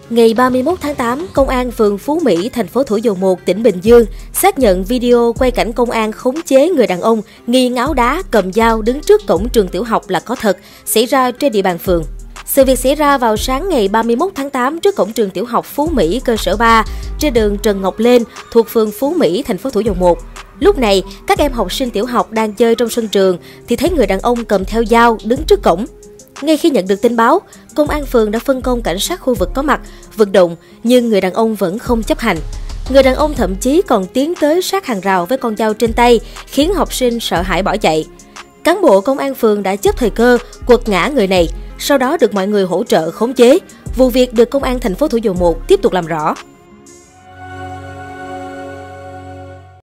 Ngày 31 tháng 8, Công an phường Phú Mỹ, thành phố Thủ Dầu Một, tỉnh Bình Dương xác nhận video quay cảnh công an khống chế người đàn ông nghi ngáo đá cầm dao đứng trước cổng trường tiểu học là có thật, xảy ra trên địa bàn phường. Sự việc xảy ra vào sáng ngày 31 tháng 8 trước cổng trường tiểu học Phú Mỹ cơ sở 3 trên đường Trần Ngọc Lên thuộc phường Phú Mỹ, thành phố Thủ Dầu Một. Lúc này, các em học sinh tiểu học đang chơi trong sân trường thì thấy người đàn ông cầm theo dao đứng trước cổng. Ngay khi nhận được tin báo, công an phường đã phân công cảnh sát khu vực có mặt, vận động, nhưng người đàn ông vẫn không chấp hành. Người đàn ông thậm chí còn tiến tới sát hàng rào với con dao trên tay, khiến học sinh sợ hãi bỏ chạy. Cán bộ công an phường đã chấp thời cơ, quật ngã người này, sau đó được mọi người hỗ trợ khống chế. Vụ việc được công an thành phố Thủ Dầu Một tiếp tục làm rõ.